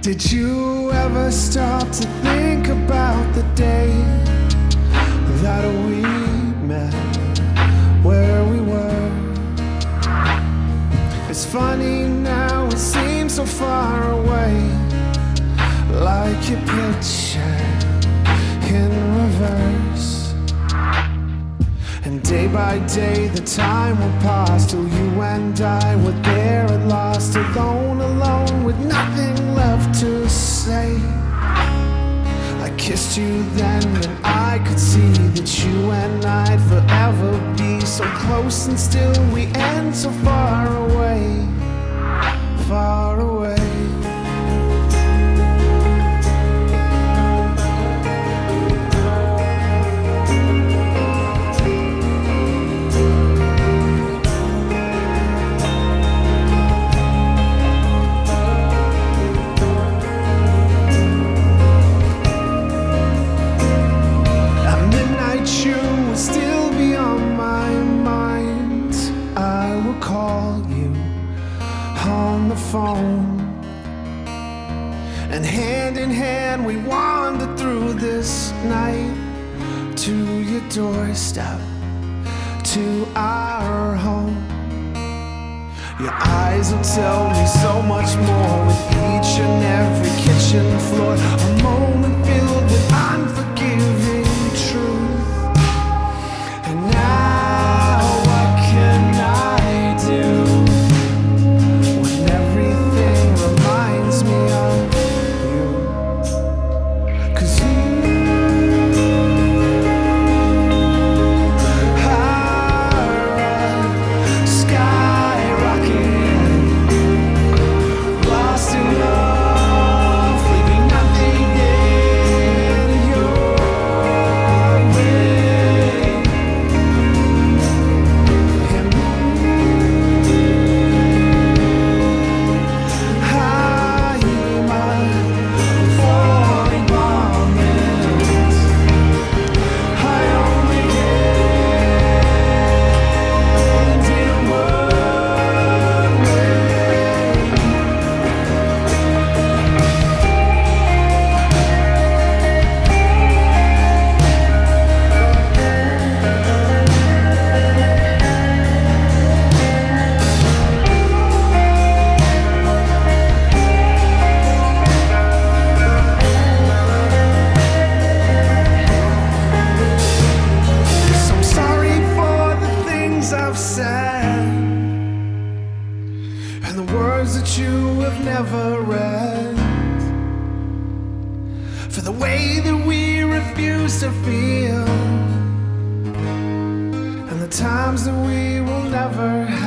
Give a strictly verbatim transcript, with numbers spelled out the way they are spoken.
Did you ever stop to think about the day that we met, where we were? It's funny now, it seems so far away, like your picture in reverse. And day by day the time will pass till you and I were there at last, alone, alone, with nothing left to say. I kissed you then and I could see that you and I'd forever be so close, and still we end so far away, far away. Phone. And hand in hand we wandered through this night to your doorstep, to our home. Your eyes will tell me so much more with each and every kitchen floor, a moment filled with unforgiving truth. And now what can I do? And the words that you have never read, for the way that we refuse to feel, and the times that we will never have.